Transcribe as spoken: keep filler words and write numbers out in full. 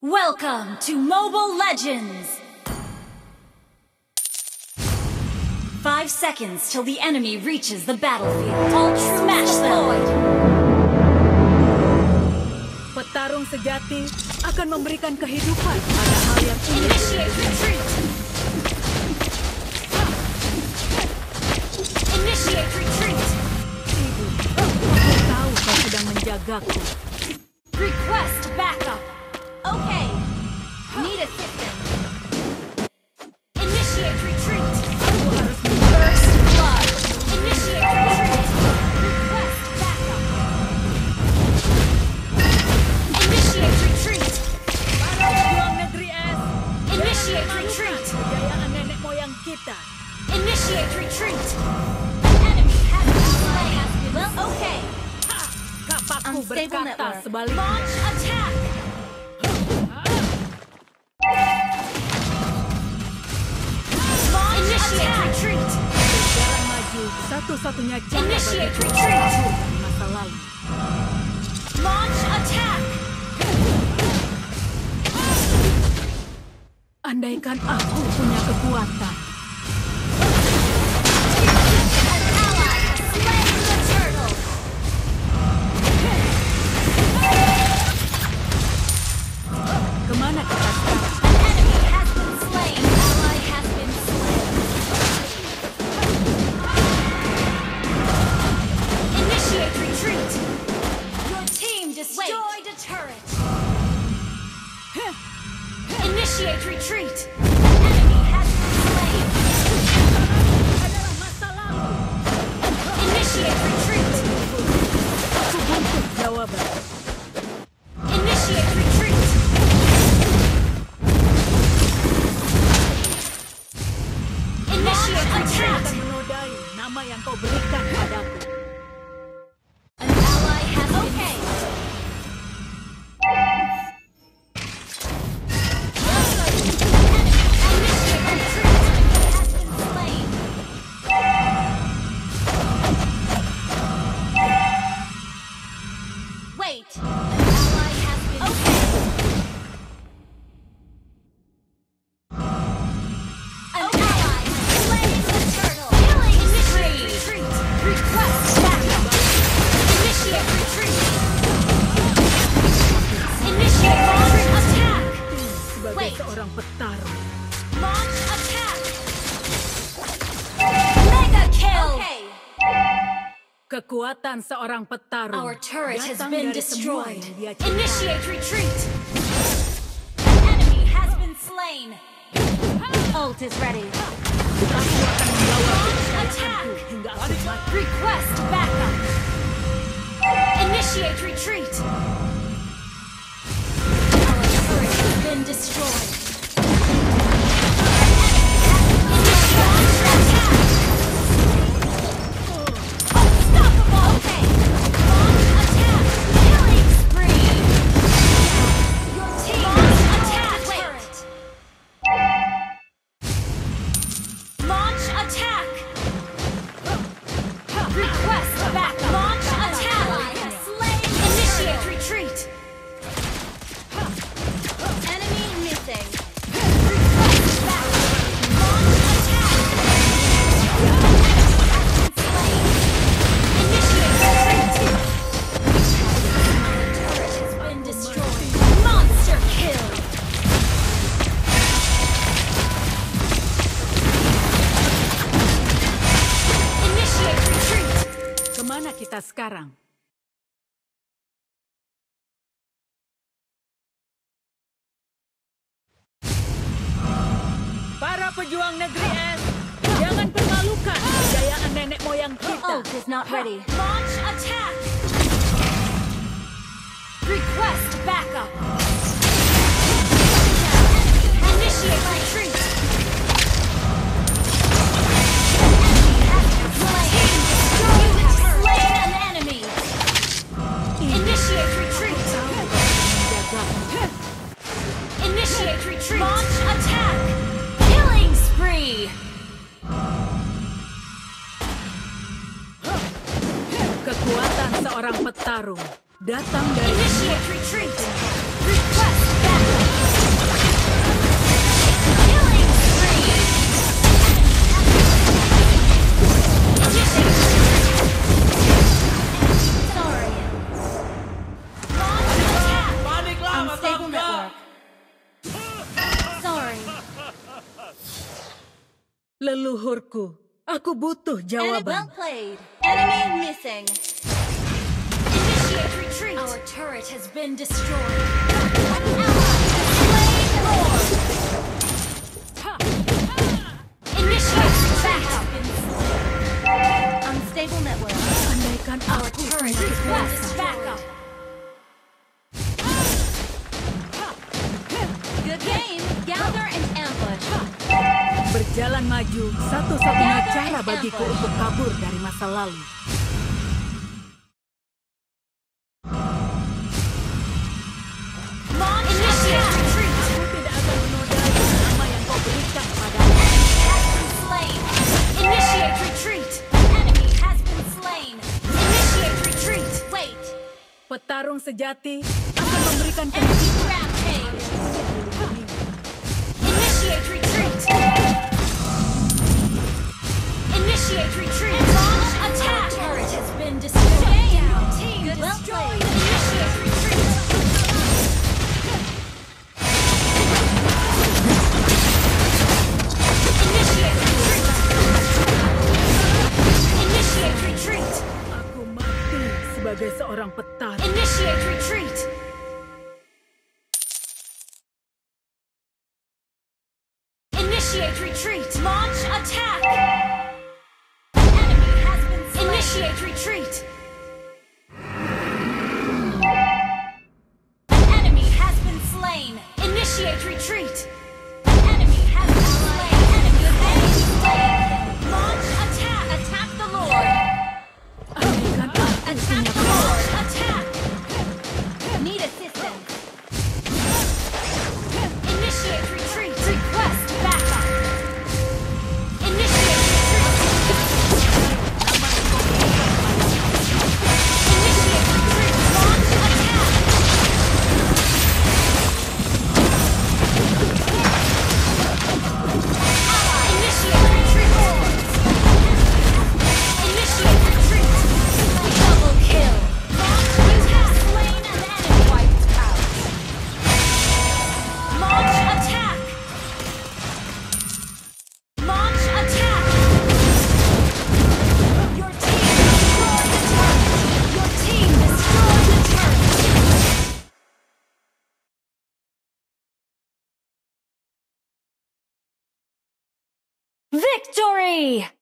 Welcome to Mobile Legends! Five seconds till the enemy reaches the battlefield. All smash them! Petarung sejati akan memberikan kehidupan pada hal yang ingin. Initiate retreat! Initiate retreat! Aku tahu kau sedang menjagaku. Request backup! Okay. Need assistance. Initiate retreat! Aku harus First blood! Initiate retreat! Request backup! Initiate retreat! Para pejuang negeri es. Initiate retreat! Kejayaan nenek moyang kita. Initiate retreat! An enemy has been slain. Well, okay. Kapakku Unstable berkata network. sebaliknya. Launch attack! Launch Initiate attack. Retreat! Jalan maju satu-satunya cara Initiate bagiku retreat. mengakhiri masa lalu. Launch attack! Andaikan aku punya kekuatan. An ally has slain the turtle! Kemana kita sekarang? An enemy has been slain! Ally has been slain! Initiate retreat! Your team destroyed a turret! Initiate retreat! An enemy has been slain! Adalah masa lalu. Initiate retreat! Aku butuh jawaban. Initiate retreat! Initiate Akan attack! menodai nama yang kau berikan padaku. An ally has been okay. Initiate retreat! Has been slain! Wait! An ally has been okay. An ally has slain the turtle! Killing spree! Retreat! Request backup! Initiate retreat! Initiate launch attack! Sebagai Wait. seorang petarung, Launch attack! Mega kill! Okay. kekuatan seorang petarung Our turret has datang been dari semua destroyed. yang dia cintai. Initiate retreat! An enemy has been slain! Ult is ready. Aku akan membawa Launch attack! hingga aku mati. Request backup! Initiate retreat! Our turret has been destroyed. Initiate attack! Unstoppable! Okay. Launch attack! Killing spree! Your team launch attack! Wait. Launch attack! Request backup! Launch attack! Slain! Initiate retreat! Enemy missing! Request backup! Launch attack! Slain! Initiate retreat! Our turret has been destroyed! Monster kill! Initiate retreat! Kemana kita sekarang? Para pejuang negeri es, jangan permalukan kejayaan nenek moyang kita. Ult is not ready. Launch attack! Request backup! Initiate retreat! You have slain an enemy! Initiate retreat! Initiate retreat! Launch attack! Killing spree! Kekuatan seorang petarung datang dari Initiate retreat! Request backup! leluhurku. Aku butuh Well jawaban. played. Enemy missing. Initiate retreat. Our turret has been destroyed. An ally has slain Lord. Initiate retreat. Unstable network. Andaikan Our aku turret punya requests kekuatan. backup. Good game. Gather and ambush. Berjalan maju, satu-satunya Gather cara and bagiku ambush. untuk kabur dari masa lalu. Launch initiate retreat. Aku tidak akan menodai nama yang kau berikan padaku. Enemy has been slain. Initiate retreat. Enemy has been slain. Initiate retreat. Wait. Petarung sejati akan memberikan Enemy rampage. Initiate retreat. Initiate retreat. Launch attack. Turret has been destroyed. Your team destroyed. Initiate retreat. Initiate retreat. Initiate retreat. Aku mati sebagai seorang petarung. Initiate retreat. Initiate retreat. Launch attack. Enemy has been slain. Initiate retreat. An enemy has been slain. Initiate retreat. Enemy has been slain. Enemy has been slain. Launch attack. Attack the Lord. Andaikan aku Attack punya the Lord. Attack. Need assistance. Initiate retreat. Request backup. Initiate retreat. Initiate retreat. Launch attack. Ally. Initiate retreat. Initiate retreat. Double kill. You have slain an enemy. Wiped out. Launch attack. Launch attack. Your team destroyed the turret. Your team destroyed the turret. Victory!